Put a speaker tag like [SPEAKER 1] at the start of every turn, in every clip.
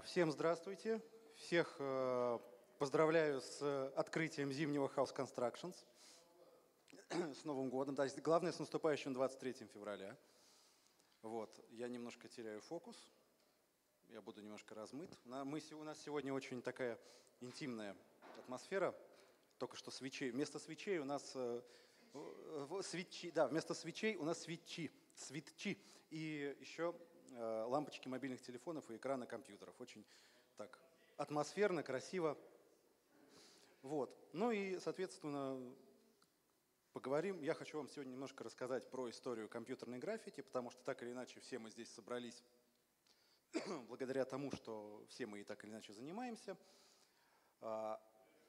[SPEAKER 1] Всем здравствуйте. Всех поздравляю с открытием зимнего House Constructions. С Новым годом. Да, главное, с наступающим 23 февраля. Вот, я немножко теряю фокус. Я буду немножко размыт. У нас сегодня очень такая интимная атмосфера. Только что свечей. Вместо свечей у нас свечи. Да, вместо свечей у нас свечи. И еще лампочки мобильных телефонов и экраны компьютеров. Очень так атмосферно, красиво. Вот. Ну и, соответственно, поговорим. Я хочу вам сегодня немножко рассказать про историю компьютерной графики, потому что так или иначе все мы здесь собрались благодаря тому, что все мы и так или иначе занимаемся. К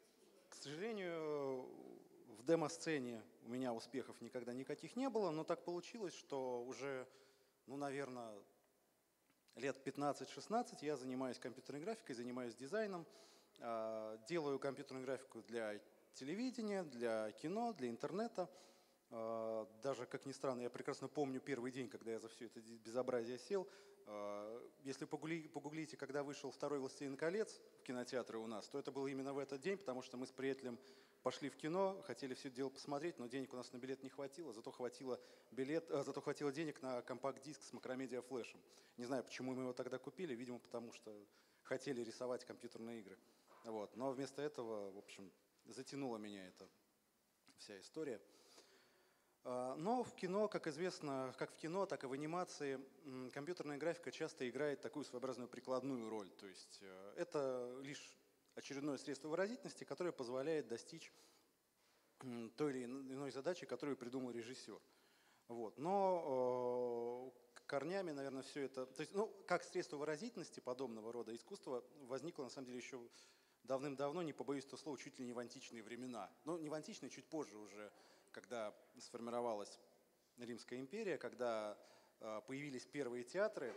[SPEAKER 1] сожалению, в демо-сцене у меня успехов никогда никаких не было, но так получилось, что уже, наверное, лет 15-16 я занимаюсь компьютерной графикой, занимаюсь дизайном, делаю компьютерную графику для телевидения, для кино, для интернета. Даже, как ни странно, я прекрасно помню первый день, когда я за все это безобразие сел. Если погуглите, когда вышел второй «Властелин колец» в кинотеатры у нас, то это было именно в этот день, потому что мы с приятелем пошли в кино, хотели все это дело посмотреть, но денег у нас на билет не хватило, зато хватило денег на компакт-диск с макромедиа флешем. Не знаю, почему мы его тогда купили, видимо, потому что хотели рисовать компьютерные игры. Вот. Но вместо этого, в общем, затянула меня эта вся история. Но в кино, как известно, как в кино, так и в анимации, компьютерная графика часто играет такую своеобразную прикладную роль. То есть это лишь очередное средство выразительности, которое позволяет достичь той или иной задачи, которую придумал режиссер. Вот. Но корнями, наверное, все это... То есть, как средство выразительности подобного рода искусства возникло, на самом деле, еще давным-давно, не побоюсь этого слова, чуть ли не в античные времена. Но не в античные, чуть позже уже, когда сформировалась Римская империя, когда появились первые театры,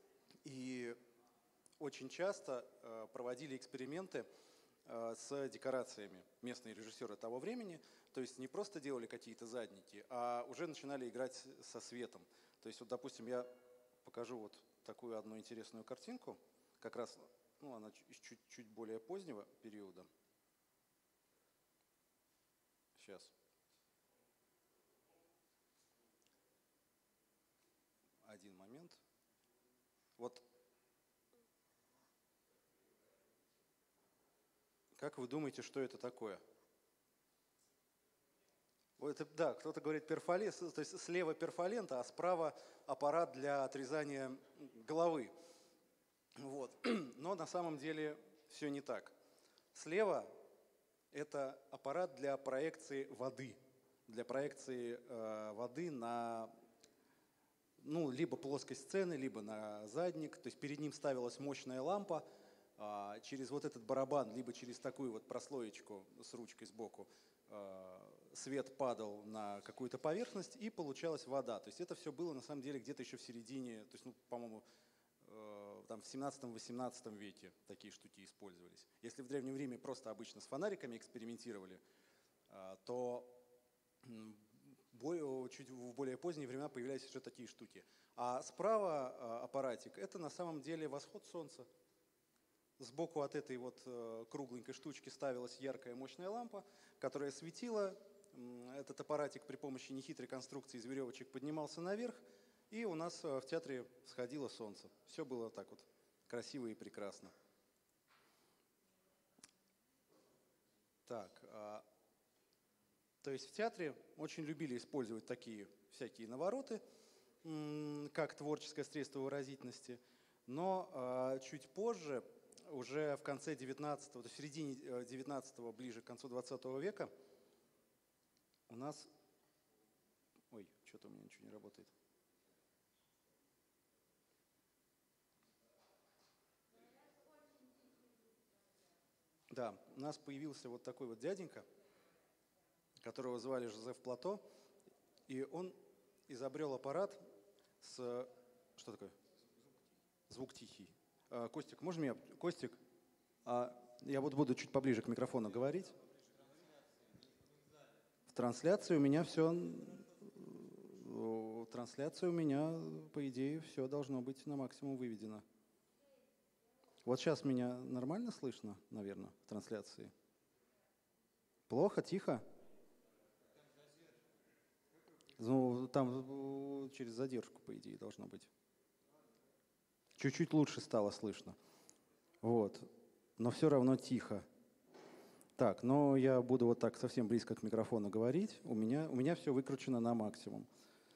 [SPEAKER 1] и очень часто проводили эксперименты с декорациями местные режиссеры того времени. То есть не просто делали какие-то задники, а уже начинали играть со светом. То есть, вот, допустим, я покажу вот такую одну интересную картинку, как раз, она из чуть более позднего периода. Сейчас. Один момент. Вот. Как вы думаете, что это такое? Вот это, да, кто-то говорит перфолент, то есть слева перфолента, а справа аппарат для отрезания головы. Вот. Но на самом деле все не так. Слева это аппарат для проекции воды. Для проекции воды на либо плоской сцены, либо на задник. То есть перед ним ставилась мощная лампа, через вот этот барабан, либо через такую вот прослоечку с ручкой сбоку свет падал на какую-то поверхность, и получалась вода. То есть это все было на самом деле где-то еще в середине, то есть, по-моему, там в 17-18 веке такие штуки использовались. Если в Древнем Риме просто обычно с фонариками экспериментировали, то чуть в более поздние времена появлялись уже такие штуки. А справа аппаратик – это на самом деле восход солнца. Сбоку от этой вот кругленькой штучки ставилась яркая мощная лампа, которая светила. Этот аппаратик при помощи нехитрой конструкции из веревочек поднимался наверх, и у нас в театре всходило солнце. Все было так вот красиво и прекрасно. Так, то есть в театре очень любили использовать такие всякие навороты, как творческое средство выразительности, но чуть позже, уже в конце 19-го, в середине 19-го, ближе к концу 20 века, у нас... Ой, что-то у меня ничего не работает. Да, у нас появился вот такой вот дяденька, которого звали Жозеф Плато, и он изобрел аппарат с... Что такое? Звук тихий. Костик, можно меня? Костик, я вот буду чуть поближе к микрофону говорить. В трансляции у меня все... Трансляция у меня, по идее, все должно быть на максимум выведено. Вот сейчас меня нормально слышно, наверное, в трансляции? Плохо, тихо? Ну, там через задержку, по идее, должно быть. Чуть-чуть лучше стало слышно. Вот. Но все равно тихо. Так, но я буду вот так совсем близко к микрофону говорить. У меня все выкручено на максимум.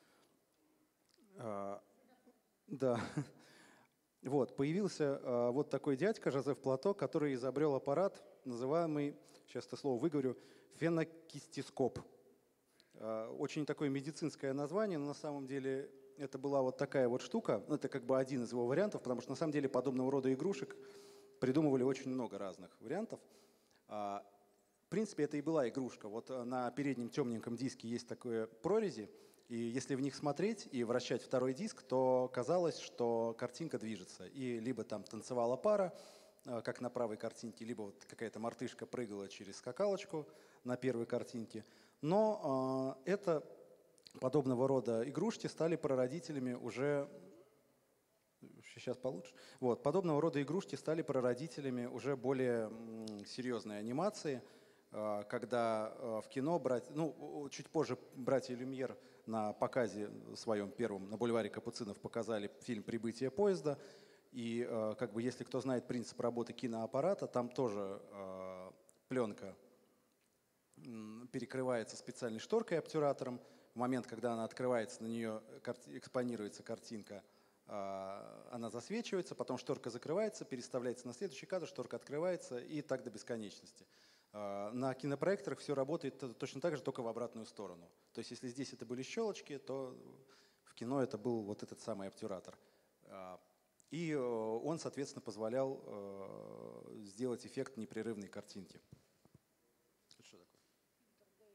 [SPEAKER 1] Да. Вот, появился вот такой дядька Жозеф Плато, который изобрел аппарат, называемый, сейчас это слово выговорю, фенокистископ. Очень такое медицинское название, но на самом деле это была вот такая вот штука. Это как бы один из его вариантов, потому что на самом деле подобного рода игрушек придумывали очень много разных вариантов. В принципе, это и была игрушка. Вот на переднем темненьком диске есть такое прорези, и если в них смотреть и вращать второй диск, то казалось, что картинка движется. И либо там танцевала пара, как на правой картинке, либо вот какая-то мартышка прыгала через скакалочку на первой картинке. Но это подобного рода игрушки стали прародителями уже... Сейчас получше. Вот, подобного рода игрушки стали прародителями уже более серьезной анимации, когда в кино чуть позже братья Люмьер на показе своем первом на бульваре Капуцинов показали фильм «Прибытие поезда». И как бы если кто знает принцип работы киноаппарата, там тоже пленка перекрывается специальной шторкой обтюратором. В момент, когда она открывается, на нее экспонируется картинка, она засвечивается, потом шторка закрывается, переставляется на следующий кадр, шторка открывается и так до бесконечности. На кинопроекторах все работает точно так же, только в обратную сторону. То есть если здесь это были щелочки, то в кино это был вот этот самый обтюратор. И он, соответственно, позволял сделать эффект непрерывной картинки. Что такое?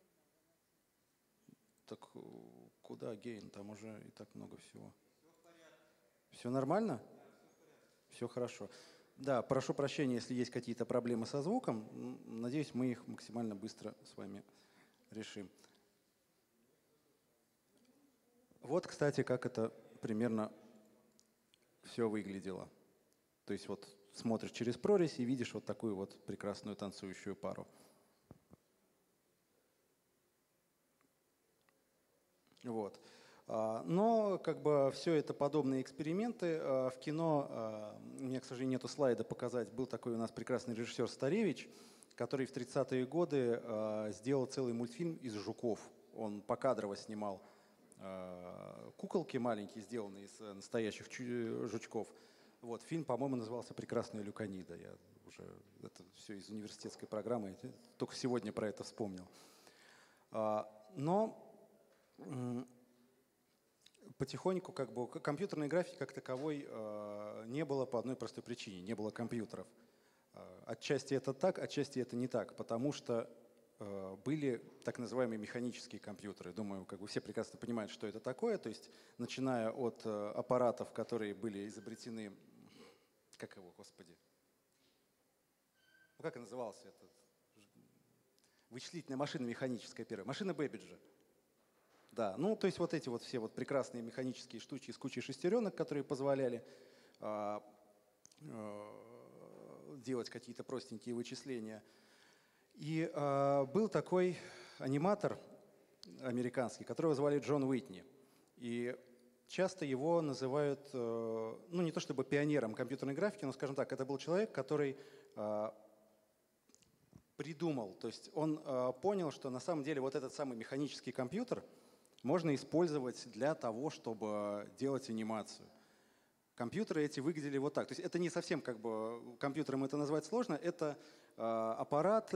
[SPEAKER 1] Так куда гейн? Там уже и так много всего. Все нормально? Все хорошо. Да, прошу прощения, если есть какие-то проблемы со звуком. Надеюсь, мы их максимально быстро с вами решим. Вот, кстати, как это примерно все выглядело. То есть вот смотришь через прорезь и видишь вот такую вот прекрасную танцующую пару. Вот. Но как бы все это подобные эксперименты. В кино, у меня, к сожалению, нету слайда показать, был такой у нас прекрасный режиссер Старевич, который в 30-е годы сделал целый мультфильм из жуков. Он покадрово снимал куколки маленькие, сделанные из настоящих жучков. Вот, фильм, по-моему, назывался «Прекрасная Люканида». Я уже это все из университетской программы, только сегодня про это вспомнил. Но потихоньку как бы компьютерной графики как таковой не было по одной простой причине. Не было компьютеров. Отчасти это так, отчасти это не так, потому что были так называемые механические компьютеры. Думаю, как бы все прекрасно понимают, что это такое. То есть, начиная от аппаратов, которые были изобретены, как его, господи, ну как назывался этот? Вычислительная машина механическая первая. Машина Бэббиджа. Да, ну то есть вот эти вот все вот прекрасные механические штучки с кучей шестеренок, которые позволяли делать какие-то простенькие вычисления. И был такой аниматор американский, которого звали Джон Уитни. И часто его называют, ну не то чтобы пионером компьютерной графики, но, скажем так, это был человек, который придумал, то есть он понял, что на самом деле вот этот самый механический компьютер можно использовать для того, чтобы делать анимацию. Компьютеры эти выглядели вот так. То есть это не совсем как бы компьютером это назвать сложно. Это аппарат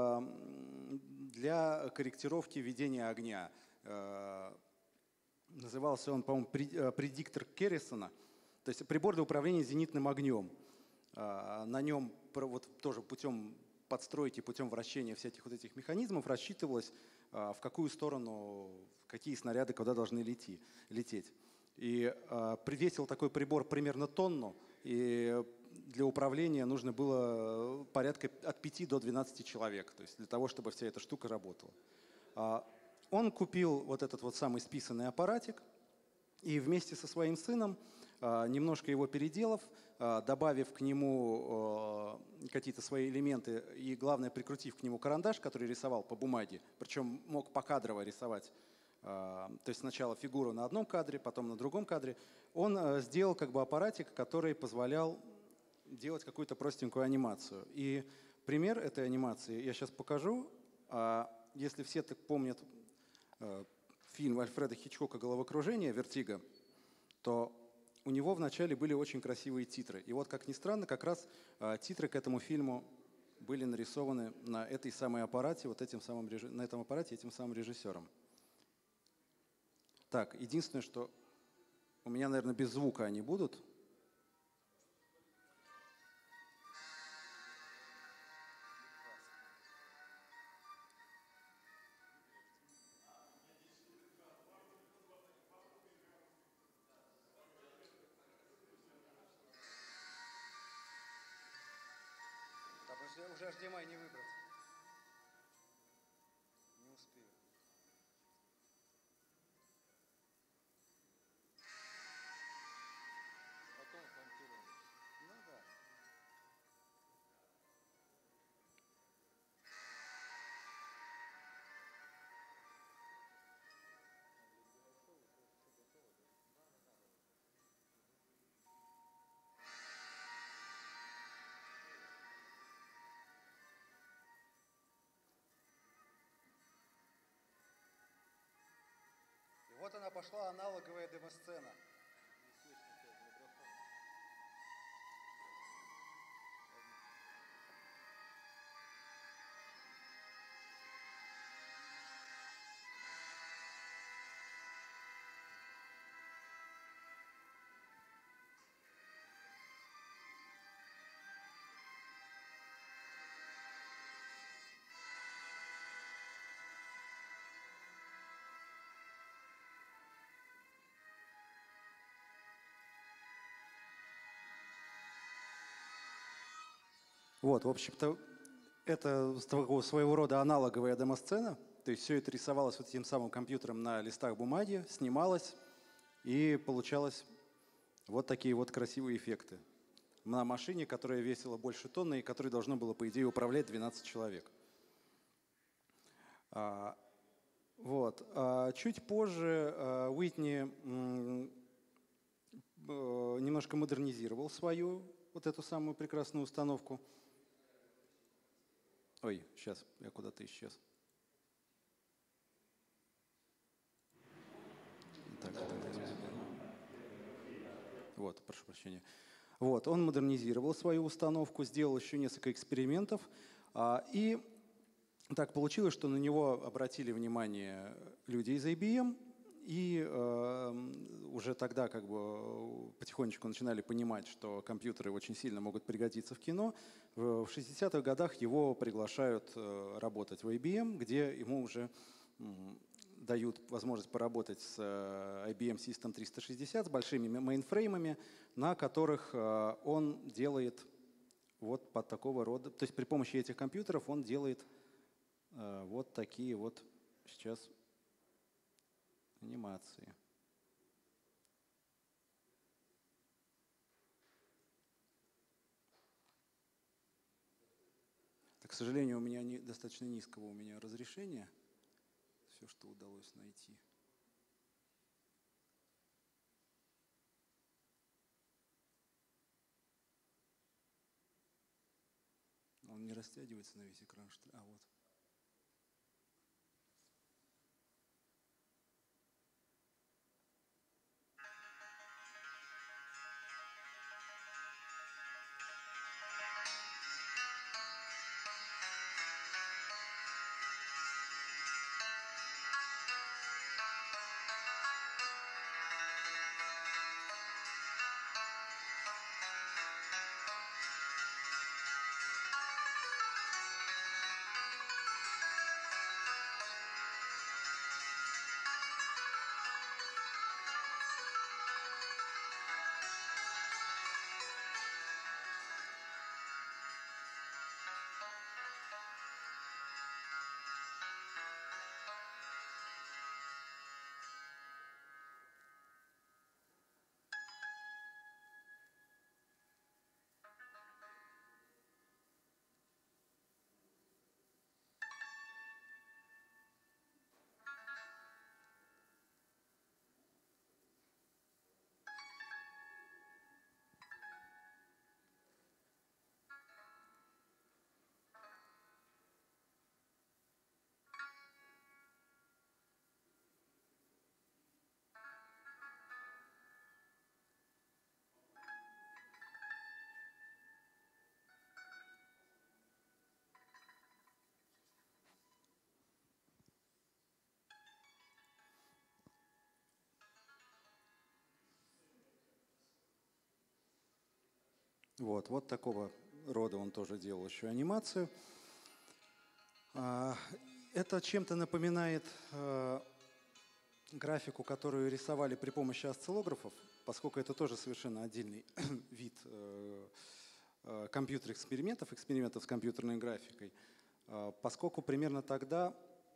[SPEAKER 1] для корректировки ведения огня. Назывался он, по-моему, предиктор Керрисона. То есть прибор для управления зенитным огнем. На нем вот тоже путем подстройки, путем вращения всяких вот этих механизмов рассчитывалось, в какую сторону, какие снаряды куда должны лететь. И весил такой прибор примерно тонну, и для управления нужно было порядка от 5 до 12 человек, то есть для того, чтобы вся эта штука работала. Он купил вот этот вот самый списанный аппаратик, и вместе со своим сыном, немножко его переделав, добавив к нему какие-то свои элементы и, главное, прикрутив к нему карандаш, который рисовал по бумаге, причем мог покадрово рисовать, то есть сначала фигуру на одном кадре, потом на другом кадре, он сделал как бы аппаратик, который позволял делать какую-то простенькую анимацию. И пример этой анимации я сейчас покажу. Если все так помнят фильм Альфреда Хичкока «Головокружение», «Вертиго», то у него вначале были очень красивые титры. И вот, как ни странно, как раз титры к этому фильму были нарисованы на этой самой аппарате, на этом аппарате этим самым режиссером. Так, единственное, что у меня, наверное, без звука они будут. Уже HDMI не выбрать. Не успею. Потом монтируем. Ну да. И вот она пошла, аналоговая демосцена. Вот, в общем-то, это своего рода аналоговая демосцена. То есть все это рисовалось вот этим самым компьютером на листах бумаги, снималось, и получалось вот такие вот красивые эффекты на машине, которая весила больше тонны и которой должно было, по идее, управлять 12 человек. Вот. Чуть позже Уитни немножко модернизировал свою вот эту самую прекрасную установку. Ой, сейчас, я куда-то исчез. Так, вот, прошу прощения. Вот, он модернизировал свою установку, сделал еще несколько экспериментов. И так получилось, что на него обратили внимание люди из IBM, и уже тогда как бы потихонечку начинали понимать, что компьютеры очень сильно могут пригодиться в кино. В 60-х годах его приглашают работать в IBM, где ему уже дают возможность поработать с IBM System 360, с большими мейнфреймами, на которых он делает вот под такого рода, то есть при помощи этих компьютеров он делает вот такие вот сейчас анимации. Так, к сожалению, у меня достаточно низкого у меня разрешения. Все, что удалось найти. Он не растягивается на весь экран, что ли? А, вот. Вот такого рода он тоже делал еще анимацию. Это чем-то напоминает графику, которую рисовали при помощи осциллографов, поскольку это тоже совершенно отдельный вид компьютерных экспериментов с компьютерной графикой, поскольку примерно тогда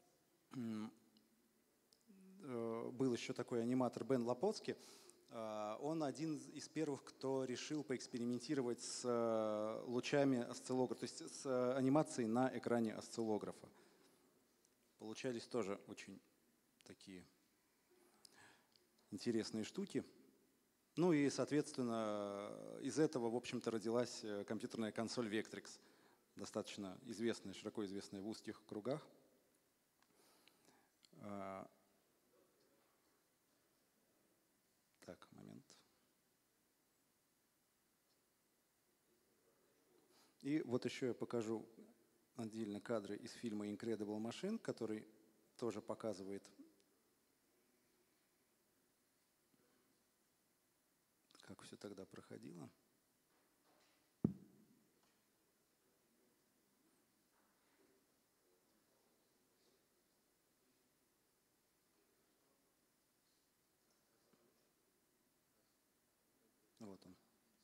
[SPEAKER 1] был еще такой аниматор Бен Лапоцки. Он один из первых, кто решил поэкспериментировать с лучами осциллографа, то есть с анимацией на экране осциллографа. Получались тоже очень такие интересные штуки. Ну и, соответственно, из этого, в общем-то, родилась компьютерная консоль Vectrex, достаточно известная, широко известная в узких кругах. Так, момент. И вот еще я покажу отдельно кадры из фильма Incredible Machine, который тоже показывает, как все тогда проходило. Вот он.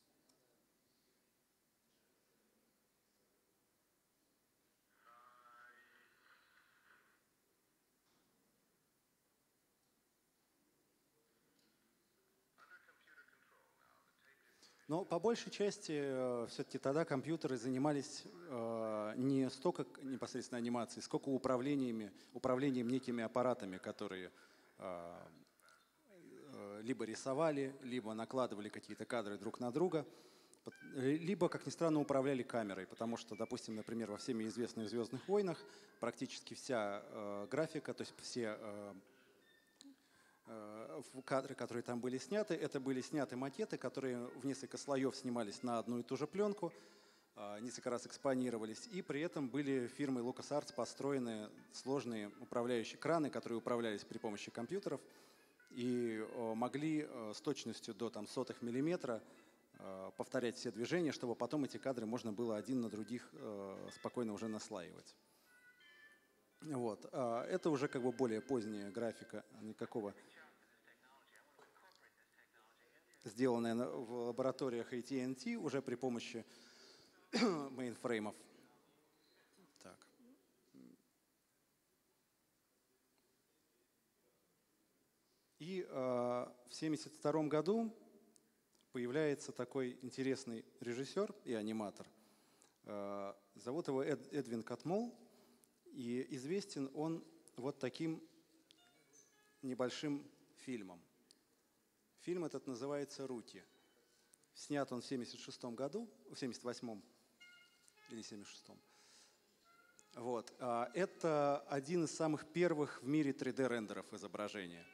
[SPEAKER 1] Но по большей части все-таки тогда компьютеры занимались не столько непосредственно анимацией, сколько управлением некими аппаратами, которые либо рисовали, либо накладывали какие-то кадры друг на друга, либо, как ни странно, управляли камерой, потому что, допустим, например, во всеми известных «Звездных войнах» практически вся графика, то есть все кадры, которые там были сняты, это были сняты макеты, которые в несколько слоев снимались на одну и ту же пленку, несколько раз экспонировались, и при этом были фирмой LucasArts построены сложные управляющие краны, которые управлялись при помощи компьютеров и могли с точностью до сотых миллиметра повторять все движения, чтобы потом эти кадры можно было один на других спокойно уже наслаивать. Вот. Это уже как бы более поздняя графика, никакого сделанная в лабораториях AT&T уже при помощи мейнфреймов. Так. И в 1972 году появляется такой интересный режиссер и аниматор. Зовут его Эдвин Катмол. И известен он вот таким небольшим фильмом. Фильм этот называется «Руки». Снят он в 1976 году, в 1978 или 1976. Вот. Это один из самых первых в мире 3D-рендеров изображения.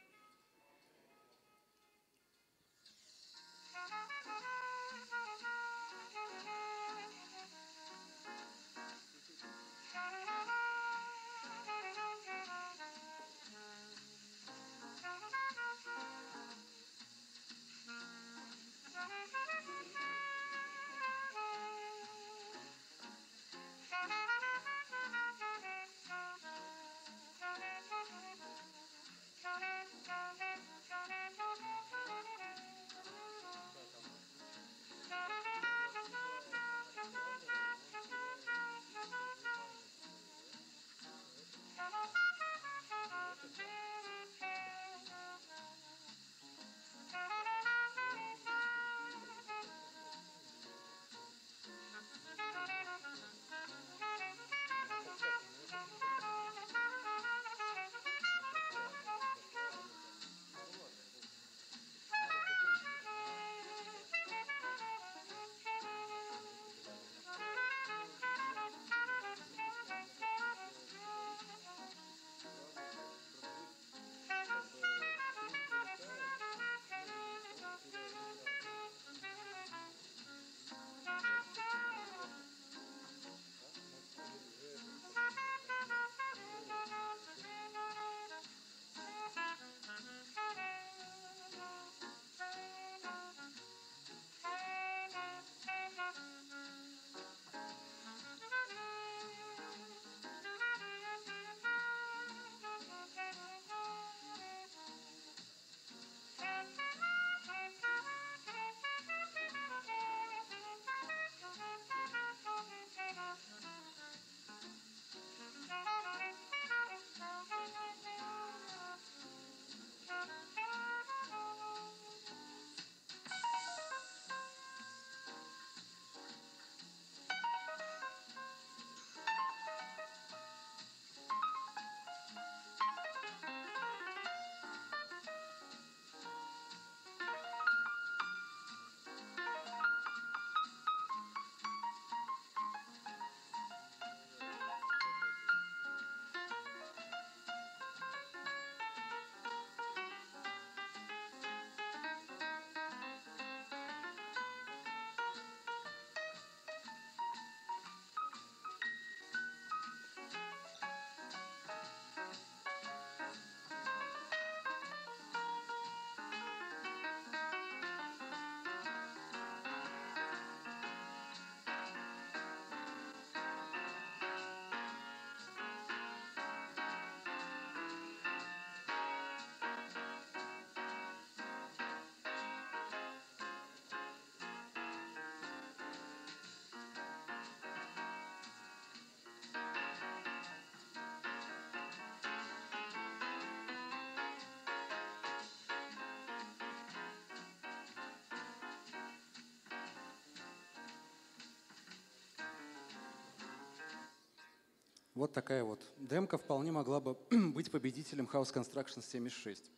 [SPEAKER 1] Вот такая вот демка вполне могла бы быть победителем House Construction 76.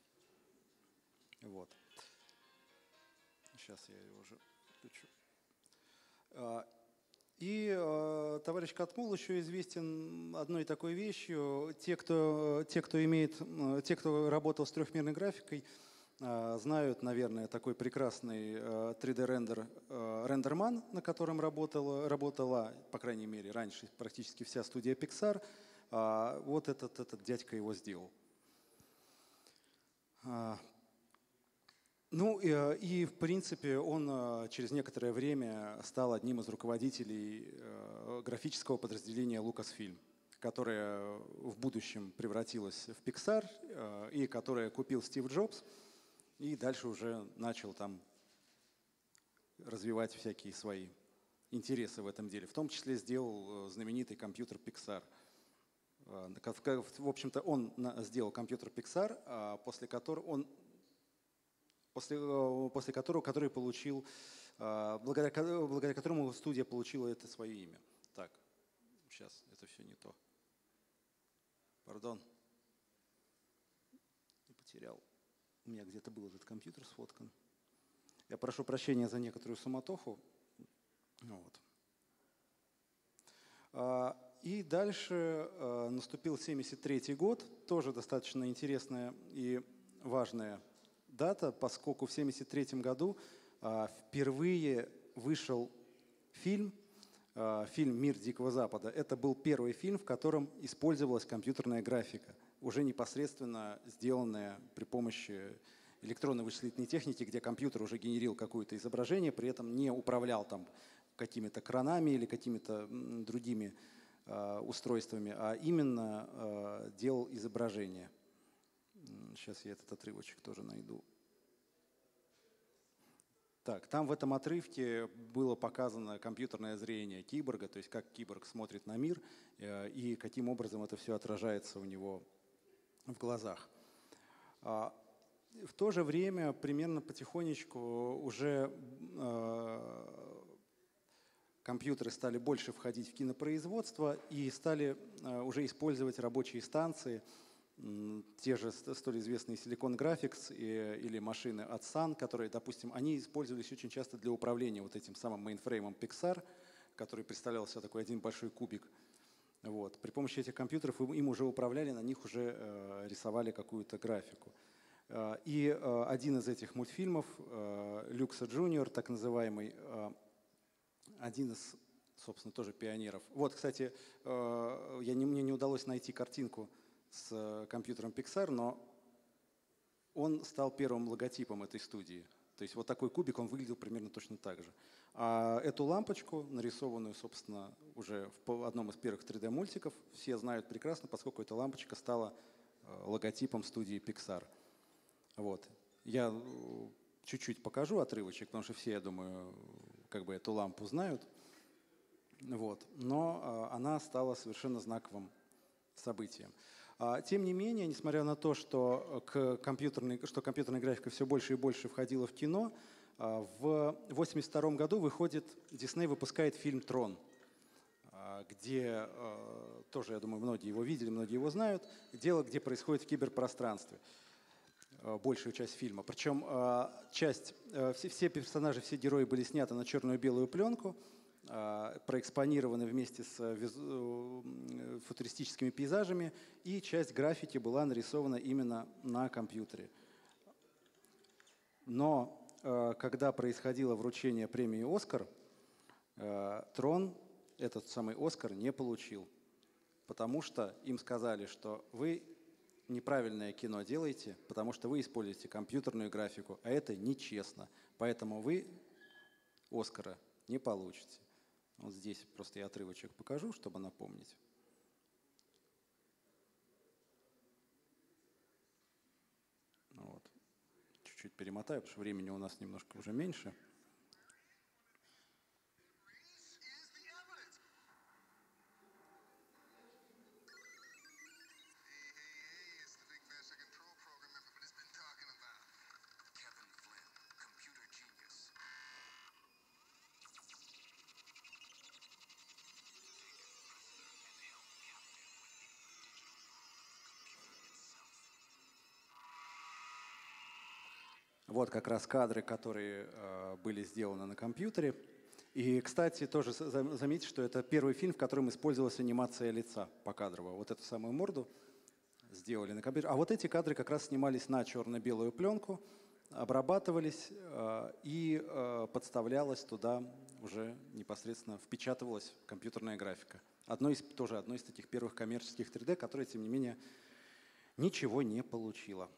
[SPEAKER 1] Вот. Сейчас я его уже включу. И товарищ Катмул еще известен одной такой вещью. Те, кто работал с трехмерной графикой, знают, наверное, такой прекрасный 3D-рендер RenderMan, на котором работала, по крайней мере, раньше практически вся студия Pixar. Вот этот дядька его сделал. Ну и в принципе он через некоторое время стал одним из руководителей графического подразделения Lucasfilm, которое в будущем превратилось в Pixar и которое купил Стив Джобс и дальше уже начал там развивать всякие свои интересы в этом деле. В том числе сделал знаменитый компьютер Pixar. В общем-то он сделал компьютер Pixar, после которого который получил, благодаря которому студия получила это свое имя. Так, сейчас это все не то. Пардон. Потерял. У меня где-то был этот компьютер сфоткан. Я прошу прощения за некоторую суматоху. Вот. И дальше наступил 1973 год, тоже достаточно интересная и важная дата, поскольку в 1973 году впервые вышел фильм «Мир Дикого Запада». Это был первый фильм, в котором использовалась компьютерная графика, уже непосредственно сделанная при помощи электронной вычислительной техники, где компьютер уже генерил какое-то изображение, при этом не управлял там какими-то кранами или какими-то другими устройствами, а именно делал изображение. Сейчас я этот отрывочек тоже найду. Так, там в этом отрывке было показано компьютерное зрение киборга, то есть как киборг смотрит на мир и каким образом это все отражается у него в глазах. В то же время примерно потихонечку уже компьютеры стали больше входить в кинопроизводство и стали уже использовать рабочие станции, те же столь известные Silicon Graphics или машины от Sun, которые, допустим, они использовались очень часто для управления вот этим самым мейнфреймом Pixar, который представлял себя такой один большой кубик. Вот. При помощи этих компьютеров им уже управляли, на них уже рисовали какую-то графику. И один из этих мультфильмов, Люкса Джуниор, так называемый, один из, собственно, тоже пионеров. Вот, кстати, мне не удалось найти картинку с компьютером Pixar, но он стал первым логотипом этой студии. То есть вот такой кубик, он выглядел примерно точно так же. А эту лампочку, нарисованную, собственно, уже в одном из первых 3D-мультиков, все знают прекрасно, поскольку эта лампочка стала логотипом студии Pixar. Вот. Я чуть-чуть покажу отрывочек, потому что все, я думаю, как бы эту лампу знают. Вот. Но она стала совершенно знаковым событием. Тем не менее, несмотря на то, что компьютерная графика все больше и больше входила в кино, в 1982 году Дисней выпускает фильм «Трон», где тоже, я думаю, многие его видели, многие его знают, дело, где происходит в киберпространстве. Большую часть фильма. Причем все персонажи, все герои были сняты на черную и белую пленку, проэкспонированы вместе с футуристическими пейзажами, и часть графики была нарисована именно на компьютере. Но когда происходило вручение премии «Оскар», Трон этот самый «Оскар» не получил, потому что им сказали, что вы неправильное кино делаете, потому что вы используете компьютерную графику, а это нечестно. Поэтому вы «Оскара» не получите. Вот здесь просто я отрывочек покажу, чтобы напомнить. Вот. Чуть-чуть перемотаю, потому что времени у нас немножко уже меньше. Вот как раз кадры, которые были сделаны на компьютере. И, кстати, тоже заметьте, что это первый фильм, в котором использовалась анимация лица покадрово. Вот эту самую морду сделали на компьютере. А вот эти кадры как раз снимались на черно-белую пленку, обрабатывались и подставлялась туда уже непосредственно, впечатывалась компьютерная графика. Тоже одно из таких первых коммерческих 3D, которое, тем не менее, ничего не получило.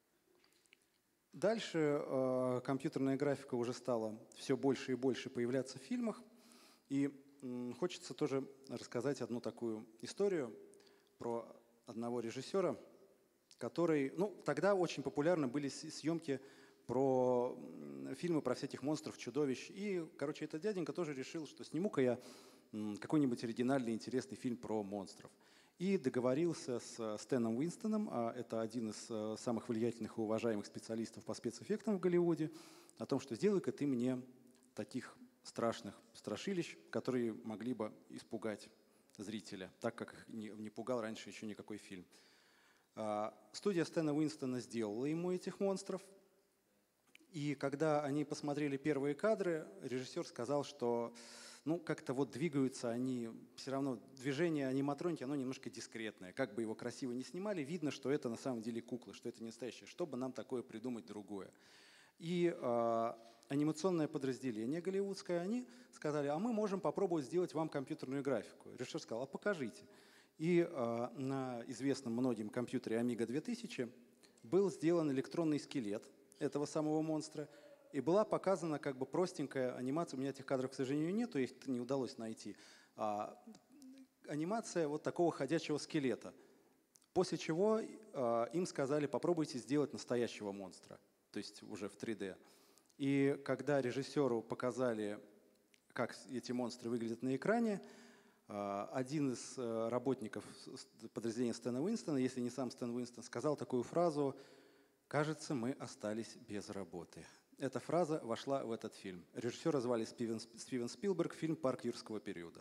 [SPEAKER 1] Дальше компьютерная графика уже стала все больше и больше появляться в фильмах. И хочется тоже рассказать одну такую историю про одного режиссера, который… Ну, тогда очень популярны были съемки про фильмы про всяких монстров, чудовищ. И, короче, этот дяденька тоже решил, что сниму-ка я какой-нибудь оригинальный, интересный фильм про монстров. И договорился с Стэном Уинстоном, а это один из самых влиятельных и уважаемых специалистов по спецэффектам в Голливуде, о том, что сделай-ка ты мне таких страшных страшилищ, которые могли бы испугать зрителя, так как их не пугал раньше еще никакой фильм. Студия Стэна Уинстона сделала ему этих монстров, и когда они посмотрели первые кадры, режиссер сказал, что ну, как-то вот двигаются они, все равно движение аниматроники, оно немножко дискретное. Как бы его красиво не снимали, видно, что это на самом деле кукла, что это не настоящее. Чтобы нам такое придумать другое. И анимационное подразделение голливудское, они сказали, а мы можем попробовать сделать вам компьютерную графику. Режиссер сказал, а покажите. И на известном многим компьютере Amiga 2000 был сделан электронный скелет этого самого монстра. И была показана как бы простенькая анимация. У меня этих кадров, к сожалению, нету, их не удалось найти. Анимация вот такого ходячего скелета. После чего им сказали, попробуйте сделать настоящего монстра. То есть уже в 3D. И когда режиссеру показали, как эти монстры выглядят на экране, один из работников подразделения Стэна Уинстона, если не сам Стэн Уинстон, сказал такую фразу: «Кажется, мы остались без работы». Эта фраза вошла в этот фильм. Режиссера звали Стивен Спилберг, фильм «Парк юрского периода».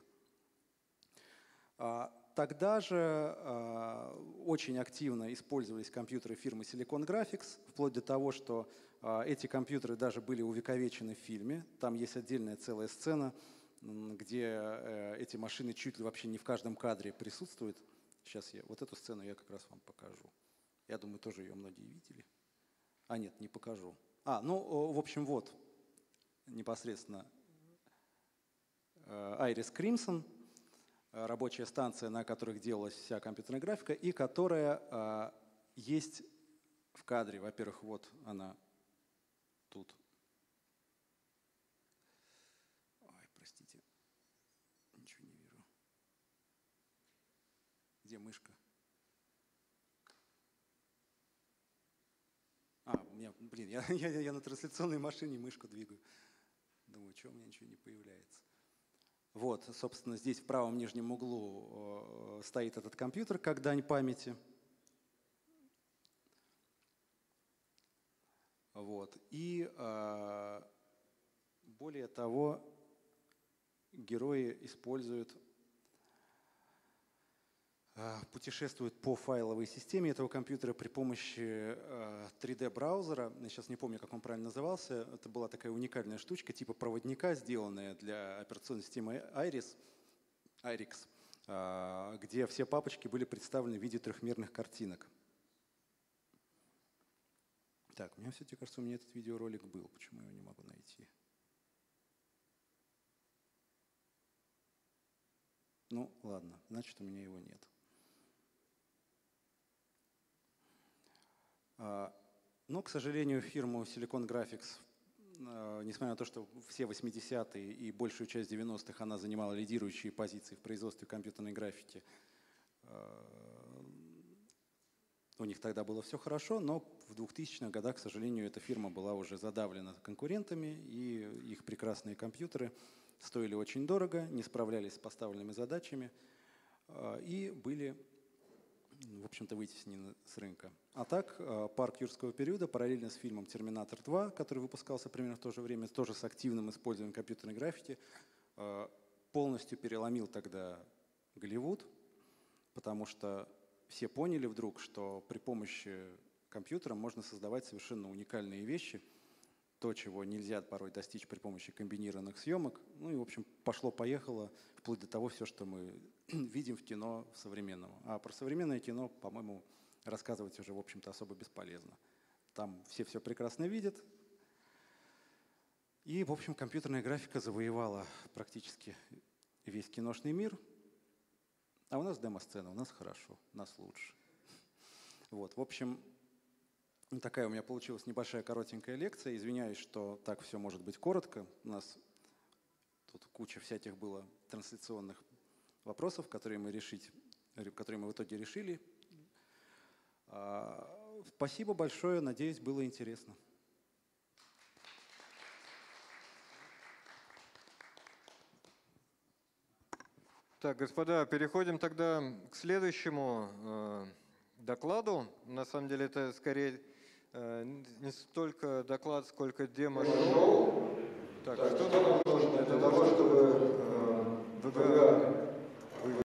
[SPEAKER 1] Тогда же очень активно использовались компьютеры фирмы Silicon Graphics, вплоть до того, что эти компьютеры даже были увековечены в фильме. Там есть отдельная целая сцена, где эти машины чуть ли вообще не в каждом кадре присутствуют. Сейчас вот эту сцену я как раз вам покажу. Я думаю, тоже ее многие видели. А нет, не покажу. Ну, в общем, вот непосредственно Iris Crimson, рабочая станция, на которых делалась вся компьютерная графика, и которая есть в кадре. Во-первых, вот она тут. Ой, простите, ничего не вижу. Где мышка? Я на трансляционной машине мышку двигаю. Думаю, что у меня ничего не появляется. Вот, собственно, здесь в правом нижнем углу стоит этот компьютер, как дань памяти. Вот. И более того, герои путешествуют по файловой системе этого компьютера при помощи 3D-браузера. Я сейчас не помню, как он правильно назывался. Это была такая уникальная штучка, типа проводника, сделанная для операционной системы IRIX, где все папочки были представлены в виде трехмерных картинок. Так, мне все-таки кажется, у меня этот видеоролик был. Почему я его не могу найти? Ну, ладно, значит, у меня его нет. Но, к сожалению, фирму Silicon Graphics, несмотря на то, что все 80-е и большую часть 90-х она занимала лидирующие позиции в производстве компьютерной графики, у них тогда было все хорошо, но в 2000-х годах, к сожалению, эта фирма была уже задавлена конкурентами, и их прекрасные компьютеры стоили очень дорого, не справлялись с поставленными задачами и были, в общем-то, вытеснены с рынка. А так, «Парк юрского периода» параллельно с фильмом «Терминатор 2», который выпускался примерно в то же время, тоже с активным использованием компьютерной графики, полностью переломил тогда Голливуд, потому что все поняли вдруг, что при помощи компьютера можно создавать совершенно уникальные вещи. то, чего нельзя порой достичь при помощи комбинированных съемок. Ну и, в общем, пошло-поехало, вплоть до того, все, что мы видим в кино современном. А про современное кино, по-моему, рассказывать уже, в общем-то, особо бесполезно. Там все прекрасно видят. И, в общем, компьютерная графика завоевала практически весь киношный мир. А у нас демо-сцена, у нас хорошо, у нас лучше. Вот, в общем, такая у меня получилась небольшая коротенькая лекция. Извиняюсь, что так все может быть коротко. У нас тут куча всяких было трансляционных вопросов, которые мы в итоге решили. Спасибо большое, надеюсь, было интересно.
[SPEAKER 2] Так, господа, переходим тогда к следующему докладу. На самом деле это скорее не столько доклад, сколько демо-шоу. Так, что нам нужно для того, чтобы ВГА